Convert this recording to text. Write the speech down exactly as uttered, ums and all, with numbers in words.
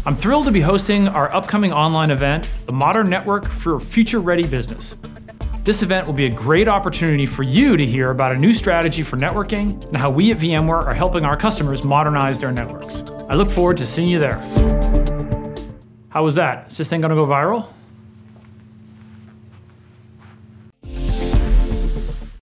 I'm thrilled to be hosting our upcoming online event, The Modern Network for Future-Ready Business. This event will be a great opportunity for you to hear about a new strategy for networking and how we at VMware are helping our customers modernize their networks. I look forward to seeing you there. How was that? Is this thing gonna go viral?